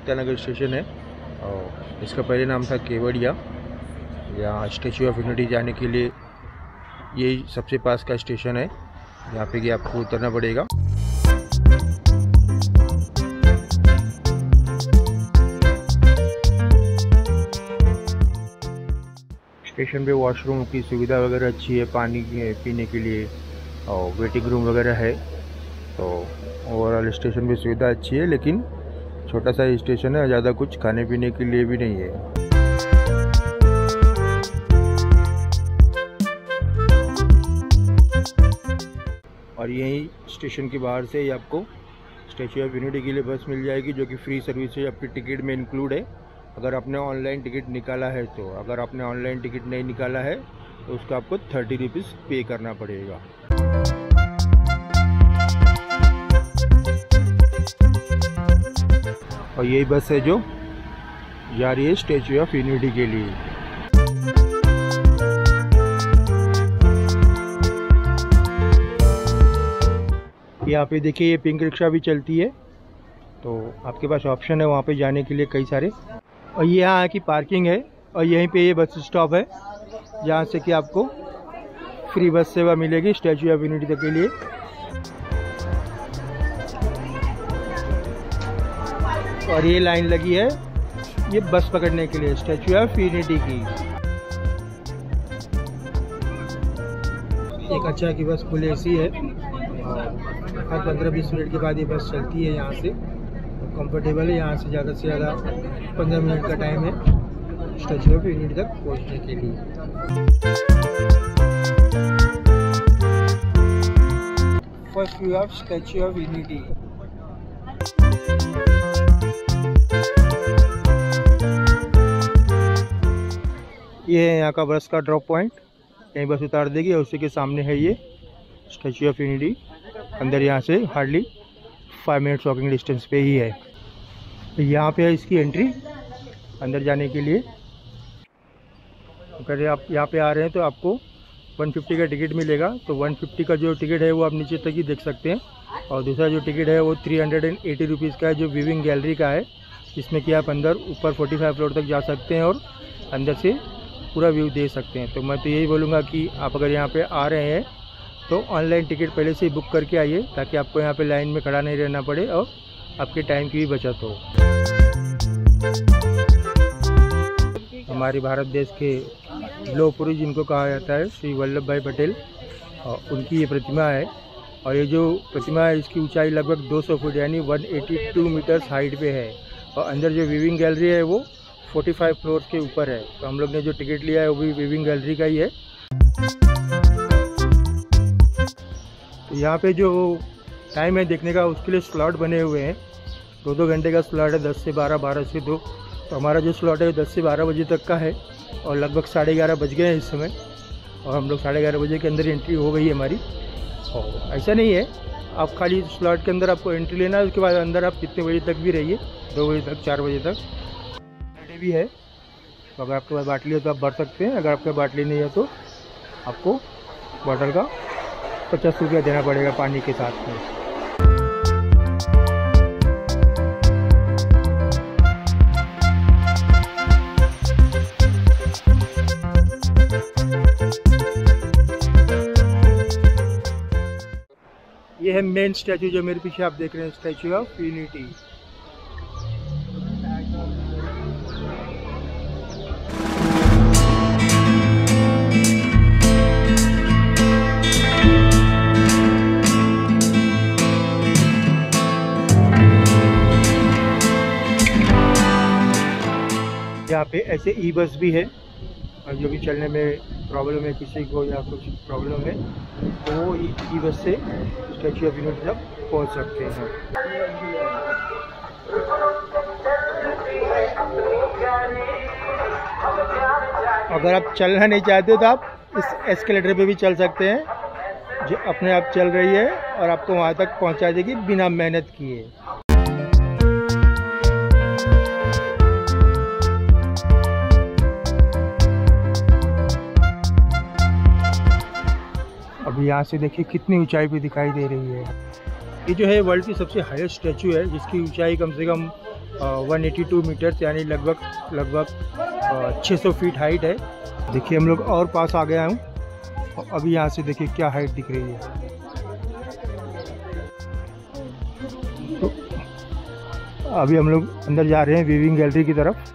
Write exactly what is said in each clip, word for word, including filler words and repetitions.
Ekta Nagar station है और इसका पहले नाम था केवड़िया। यहाँ स्टैचू ऑफ यूनिटी जाने के लिए यही सबसे पास का स्टेशन है, यहाँ पे कि आपको उतरना पड़ेगा। स्टेशन पे वॉशरूम की सुविधा वगैरह अच्छी है, पानी पीने के लिए और वेटिंग रूम वगैरह है। तो ओवरऑल स्टेशन पे सुविधा अच्छी है, लेकिन छोटा सा स्टेशन है, ज़्यादा कुछ खाने पीने के लिए भी नहीं है। और यही स्टेशन के बाहर से ही आपको स्टैचू ऑफ यूनिटी के लिए बस मिल जाएगी, जो कि फ्री सर्विस है, आपकी टिकट में इंक्लूड है। अगर आपने ऑनलाइन टिकट निकाला है तो, अगर आपने ऑनलाइन टिकट नहीं निकाला है तो उसका आपको थर्टी रुपीज़ पे करना पड़ेगा। और यही बस है जो जा रही है स्टैचू ऑफ यूनिटी के लिए। यहाँ पे देखिए ये पिंक रिक्शा भी चलती है, तो आपके पास ऑप्शन है वहाँ पे जाने के लिए कई सारे। और ये यहाँ की पार्किंग है और यहीं पे ये बस स्टॉप है, जहाँ से कि आपको फ्री बस सेवा मिलेगी स्टैचू ऑफ यूनिटी तक के लिए। और ये लाइन लगी है ये बस पकड़ने के लिए स्टैचू ऑफ यूनिटी की। एक अच्छा की बस फुल एसी है और हर पंद्रह बीस मिनट के बाद ये बस चलती है यहाँ से। कंफर्टेबल है, यहाँ से ज़्यादा से ज़्यादा पंद्रह मिनट का टाइम है स्टैचू ऑफ यूनिटी तक पहुँचने के लिए। First view of Statue of Unity. ये है यहाँ का बस का ड्रॉप पॉइंट, कहीं बस उतार देगी और उसी के सामने है ये स्टैचू ऑफ यूनिटी। अंदर यहाँ से hardly five minutes walking distance पे ही है। तो यहाँ पे है इसकी एंट्री अंदर जाने के लिए। अगर आप यहाँ पे आ रहे हैं तो आपको वन फिफ्टी का टिकट मिलेगा। तो वन फिफ्टी का जो टिकट है वो आप नीचे तक ही देख सकते हैं, और दूसरा जो टिकट है वो थ्री हंड्रेड एटी रुपीज़ का है, जो व्यूइंग गैलरी का है, जिसमें कि आप अंदर ऊपर फोर्टी फाइव फ्लोर तक जा सकते हैं और अंदर से पूरा व्यू दे सकते हैं। तो मैं तो यही बोलूँगा कि आप अगर यहाँ पर आ रहे हैं तो ऑनलाइन टिकट पहले से ही बुक करके आइए, ताकि आपको यहाँ पे लाइन में खड़ा नहीं रहना पड़े और आपके टाइम की भी बचत हो। हमारे भारत देश के लौह पुरुष जिनको कहा जाता है श्री वल्लभ भाई पटेल, और उनकी ये प्रतिमा है। और ये जो प्रतिमा है इसकी ऊंचाई लगभग दो सौ फुट यानी एक सौ बयासी मीटर्स हाइट पे है, और अंदर जो व्यूइंग गैलरी है वो पैंतालीस फ्लोर के ऊपर है। तो हम लोग ने जो टिकट लिया है वो भी व्यूइंग गैलरी का ही है। तो यहाँ पे जो टाइम है देखने का उसके लिए स्लॉट बने हुए हैं, दो दो घंटे का स्लॉट है, दस से बारह, बारह से दो। तो हमारा जो स्लॉट है दस से बारह बजे तक का है और लगभग साढ़े ग्यारह बज गए हैं इस समय, और हम लोग साढ़े ग्यारह बजे के अंदर एंट्री हो गई है हमारी। और ऐसा नहीं है, आप खाली स्लॉट के अंदर आपको एंट्री लेना है, उसके बाद अंदर आप कितने बजे तक भी रहिए, दो बजे तक, चार बजे तक भी है। तो अगर आपके पास बाटली है तो आप भर सकते हैं, अगर आपके पास बाटली नहीं है तो आपको बॉटल का पचास रुपया देना पड़ेगा पानी के साथ में। ये है मेन स्टैचू जो मेरे पीछे आप देख रहे हैं, स्टैचू ऑफ यूनिटी। यहाँ पे ऐसे ई बस भी है, और जो भी चलने में प्रॉब्लम है किसी को या कुछ प्रॉब्लम है तो वो ई बस से स्टैचू ऑफ यूनिटी तक पहुँच सकते हैं। अगर आप चलना नहीं चाहते हो तो आप इस एस्केलेटर पे भी चल सकते हैं, जो अपने आप चल रही है और आपको वहाँ तक पहुँचा देगी बिना मेहनत किए। अभी यहाँ से देखिए कितनी ऊंचाई पे दिखाई दे रही है। ये जो है वर्ल्ड की सबसे हाईएस्ट स्टैचू है, जिसकी ऊंचाई कम से कम वन एटी टू मीटर्स यानी लगभग लगभग छह सौ फीट हाइट है। देखिए हम लोग और पास आ गया हूँ, अभी यहाँ से देखिए क्या हाइट दिख रही है। तो अभी हम लोग अंदर जा रहे हैं वीविंग गैलरी की तरफ।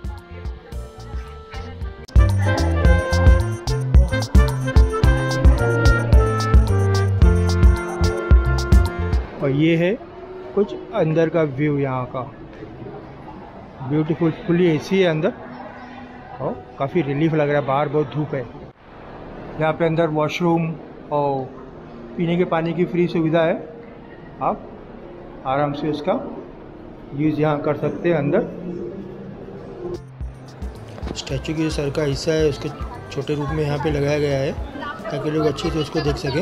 और ये है कुछ अंदर का व्यू, यहाँ का ब्यूटीफुल, फुली एसी है अंदर और काफ़ी रिलीफ लग रहा है। बाहर बहुत धूप है। यहाँ पे अंदर वॉशरूम और पीने के पानी की फ्री सुविधा है। आप आराम से उसका यूज़ यहाँ कर सकते हैं। अंदर स्टैचू के जो सर का हिस्सा है उसके छोटे रूप में यहाँ पे लगाया गया है ताकि लोग अच्छे से उसको देख सकें।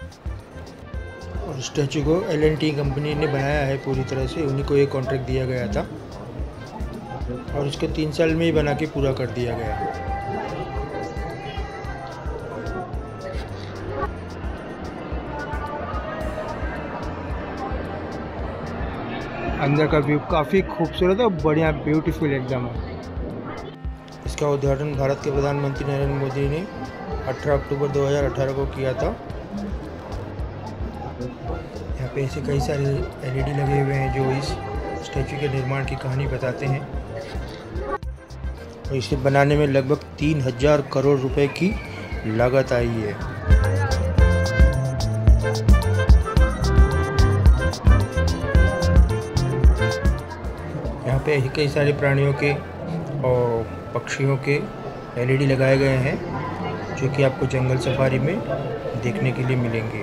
और स्टैचू को एल एंड टी कंपनी ने बनाया है पूरी तरह से, उन्हीं को एक कॉन्ट्रैक्ट दिया गया था और उसको तीन साल में ही बना के पूरा कर दिया गया। अंदर का व्यू काफ़ी खूबसूरत और बढ़िया ब्यूटीफुल एकदम है। इसका उद्घाटन भारत के प्रधानमंत्री नरेंद्र मोदी ने अठारह अक्टूबर दो हज़ार अठारह को किया था। यहाँ पे ऐसे कई सारे एल ई डी लगे हुए हैं जो इस स्टैचू के निर्माण की कहानी बताते हैं। और इसे बनाने में लगभग तीन हजार करोड़ रुपए की लागत आई है। यहाँ पे कई सारे प्राणियों के और पक्षियों के एल ई डी लगाए गए हैं जो कि आपको जंगल सफारी में देखने के लिए मिलेंगे।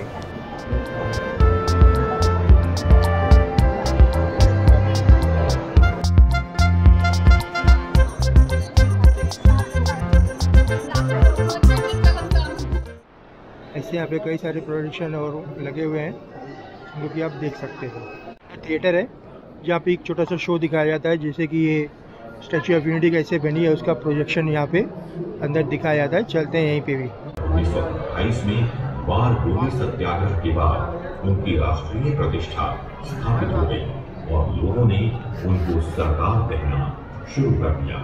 ऐसे यहाँ पे कई सारे प्रोडक्शन और लगे हुए हैं जो कि आप देख सकते हो। थिएटर है जहाँ पे एक छोटा सा शो दिखाया जाता है, जैसे कि ये स्टैचू ऑफ यूनिटी कैसे बनी है उसका प्रोजेक्शन यहाँ पे अंदर दिखाया जाता है। चलते हैं यहीं पे भी। उन्नीस सौ अट्ठाईस में बाल भूमि सत्याग्रह के बाद उनकी राष्ट्रीय प्रतिष्ठा स्थापित हो गई और लोगों ने उनको सरदार कहना शुरू कर दिया।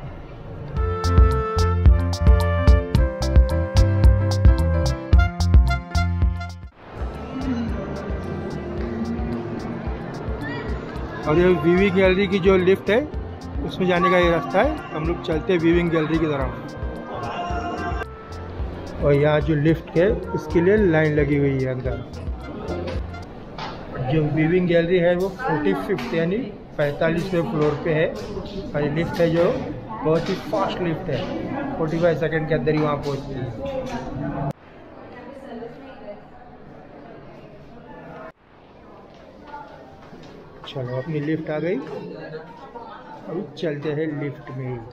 और ये वीविंग गैलरी की जो लिफ्ट है उसमें जाने का ये रास्ता है। हम लोग चलते हैं वीविंग गैलरी की तरफ। और यहाँ जो लिफ्ट है इसके लिए लाइन लगी हुई है अंदर। जो वीविंग गैलरी है वो फोर्टी फिफ्थ यानी पैंतालीसवें फ्लोर पे है और ये लिफ्ट है जो बहुत ही फास्ट लिफ्ट है, पैंतालीस सेकंड के अंदर ही वहाँ पहुँचती है। चलो अपनी लिफ्ट आ गई, अभी चलते हैं लिफ्ट में ही।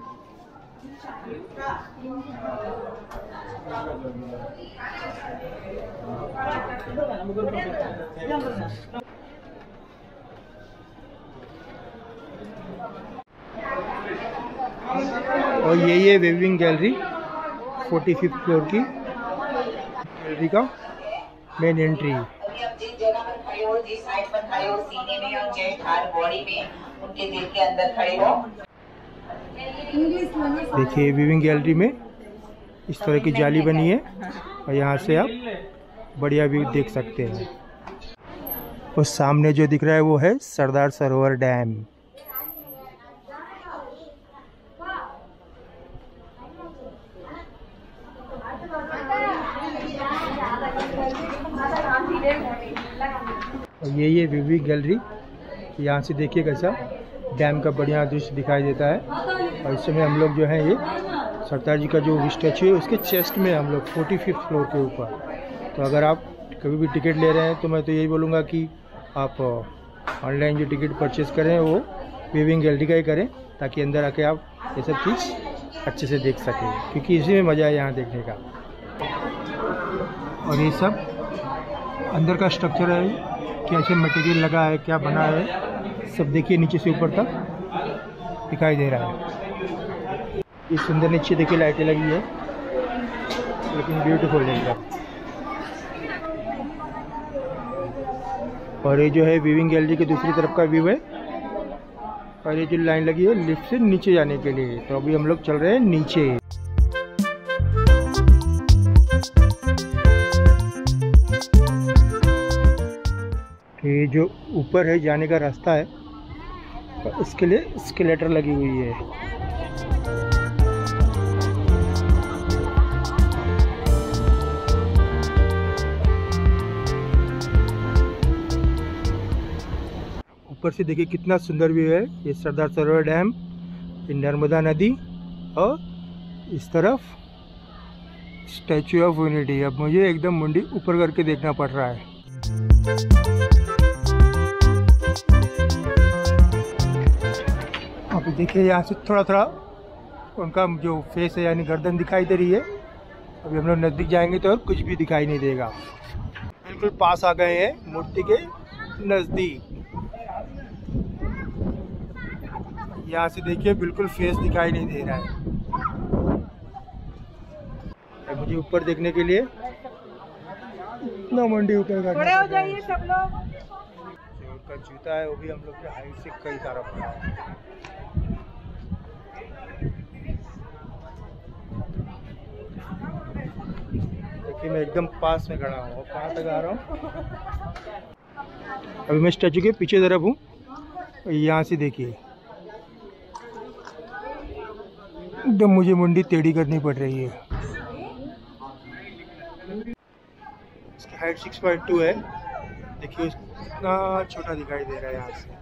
और ये ये viewing gallery forty fifth floor की गैलरी का मेन एंट्री। जिस जगह पर खड़े हो, जिस साइड पर खड़े हो, सीने में और चेस्ट हार्ट बॉडी में उनके दिल के अंदर खड़े हो। देखिए वीविंग गैलरी में इस तरह की जाली बनी है और यहाँ से आप बढ़िया व्यू देख सकते हैं। और सामने जो दिख रहा है वो है सरदार सरोवर डैम। और ये ये वीविंग गैलरी, यहाँ से देखिए कैसा डैम का बढ़िया दृश्य दिखाई देता है। और इस समय हम लोग जो है ये सरदार जी का जो स्टैचू है उसके चेस्ट में हम लोग फोर्टी फिफ्थ फ्लोर के ऊपर। तो अगर आप कभी भी टिकट ले रहे हैं तो मैं तो यही बोलूँगा कि आप ऑनलाइन जो टिकट परचेज़ करें वो वीविंग गैलरी का ही करें ताकि अंदर आके आप ये सब चीज़ अच्छे से देख सकें, क्योंकि इसी में मज़ा है यहाँ देखने का। और ये सब अंदर का स्ट्रक्चर है, कैसे मटेरियल लगा है, क्या बना है, सब देखिए नीचे से ऊपर तक दिखाई दे रहा है। इस सुंदर नीचे देखिए लाइटें लगी है, लेकिन ब्यूटीफुल है। और ये जो है वीविंग गैलरी की दूसरी तरफ का व्यू है। और ये जो लाइन लगी है लिफ्ट से नीचे जाने के लिए। तो अभी हम लोग चल रहे हैं नीचे। तो ये जो ऊपर है जाने का रास्ता है, इसके लिए एस्केलेटर लगी हुई है। ऊपर से देखिए कितना सुंदर व्यू है। ये सरदार सरोवर डैम, ये नर्मदा नदी और इस तरफ स्टैचू ऑफ यूनिटी। अब मुझे एकदम मुंडी ऊपर करके देखना पड़ रहा है। अभी देखिए यहाँ से थोड़ा थोड़ा उनका जो फेस है यानी गर्दन दिखाई दे रही है। अभी हम लोग नज़दीक जाएंगे तो और कुछ भी दिखाई नहीं देगा। बिल्कुल पास आ गए हैं मूर्ति के नज़दीक। यहाँ से देखिए बिल्कुल फेस दिखाई नहीं दे रहा है। अब मुझे ऊपर देखने के लिए इतना मंडी ऊपर करना खड़े हो जाइए सब लोग। जो उनका जूता है वो भी हम लोग के हाइट से कई सारा पड़ा है। देखिए मैं एकदम पास में खड़ा हूँ। कहाँ तक आ रहा हूँ? अभी मैं स्टैचू के पीछे तरफ हूँ। यहाँ से देखिए एकदम मुझे मुंडी टेढ़ी करनी पड़ रही है। इसकी हाइट सिक्स पॉइंट टू है। देखिए कितना छोटा दिखाई दे रहा है यहाँ से।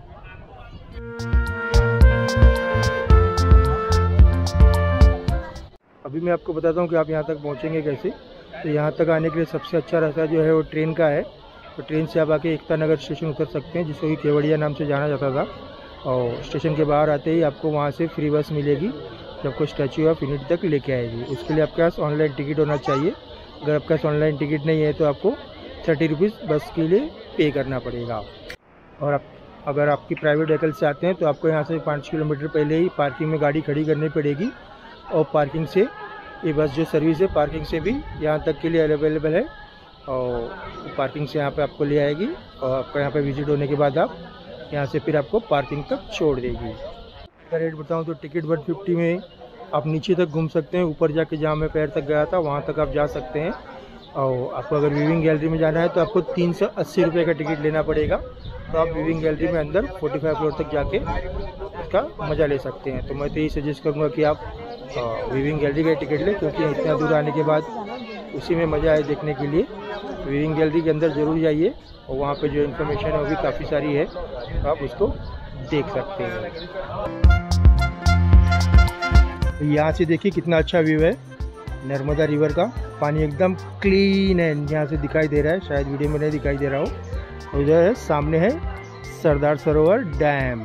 अभी मैं आपको बताता हूँ कि आप यहाँ तक पहुँचेंगे कैसे। तो यहाँ तक आने के लिए सबसे अच्छा रास्ता जो है वो ट्रेन का है। तो ट्रेन से आप आके एकता नगर स्टेशन उतर सकते हैं, जिसको कि केवड़िया नाम से जाना जाता था। और स्टेशन के बाहर आते ही आपको वहाँ से फ्री बस मिलेगी जो आपको स्टैचू ऑफ यूनिटी तक लेके आएगी। उसके लिए आपके पास ऑनलाइन टिकट होना चाहिए। अगर आपके पास ऑनलाइन टिकट नहीं है तो आपको थर्टी रुपीज़ बस के लिए पे करना पड़ेगा। और आप अगर आपकी प्राइवेट व्हीकल से आते हैं तो आपको यहाँ से पाँच किलोमीटर पहले ही पार्किंग में गाड़ी खड़ी करनी पड़ेगी। और पार्किंग से ये बस जो सर्विस है पार्किंग से भी यहाँ तक के लिए अवेलेबल है। और पार्किंग से यहाँ पे आपको ले आएगी और आपका यहाँ पे विजिट होने के बाद आप यहाँ से फिर आपको पार्किंग तक छोड़ देगी। इसका रेट बताऊँ तो टिकट वन फिफ्टी में आप नीचे तक घूम सकते हैं। ऊपर जाके जहाँ मैं पैर तक गया था वहाँ तक आप जा सकते हैं। और आपको अगर विविंग गैलरी में जाना है तो आपको तीन सौ अस्सी रुपये का टिकट लेना पड़ेगा। तो आप विविंग गैलरी में अंदर पैंतालीस फ्लोर तक जाके उसका मज़ा ले सकते हैं। तो मैं तो यही सजेस्ट करूँगा कि आप विविंग गैलरी का टिकट लें, क्योंकि इतना दूर आने के बाद उसी में मज़ा आए देखने के लिए। विविंग गैलरी के अंदर ज़रूर जाइए और वहाँ पे जो इन्फॉर्मेशन है वो भी काफ़ी सारी है, तो आप उसको देख सकते हैं। यहाँ से देखिए कितना अच्छा व्यू है नर्मदा रिवर का। पानी एकदम क्लीन है, यहाँ से दिखाई दे रहा है, शायद वीडियो में नहीं दिखाई दे रहा हो। उधर है सामने है सरदार सरोवर डैम।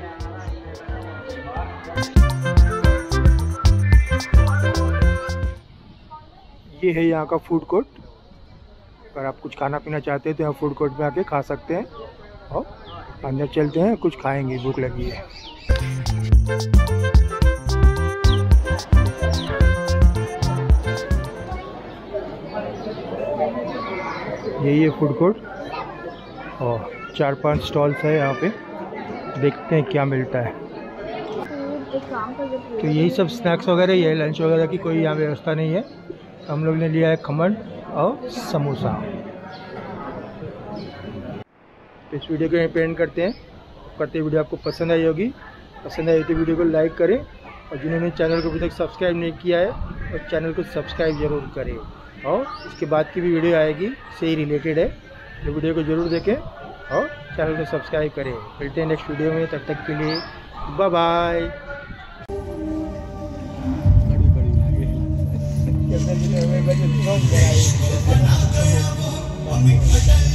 ये है यहाँ का फूड कोर्ट। अगर आप कुछ खाना पीना चाहते हैं तो यहाँ फूड कोर्ट में आके खा सकते हैं। और अंदर चलते हैं, कुछ खाएंगे, भूख लगी है। यही है फूड कोर्ट और चार पांच स्टॉल्स है यहाँ पे। देखते हैं क्या मिलता है। तो यही सब स्नैक्स वगैरह, ये लंच वगैरह की कोई यहाँ व्यवस्था नहीं है। हम लोग ने लिया है खमन और समोसा। तो इस वीडियो को यहीं पे एंड करते हैं। करते वीडियो आपको पसंद आई होगी। पसंद आई तो वीडियो को लाइक करें और जिन्होंने चैनल को अभी तक सब्सक्राइब नहीं किया है तो चैनल को सब्सक्राइब ज़रूर करें। और इसके बाद की भी वीडियो आएगी, से ही रिलेटेड है, तो वीडियो को ज़रूर देखें और चैनल को सब्सक्राइब करें। मिलते हैं नेक्स्ट वीडियो में, तब तक के लिए बाय बाय।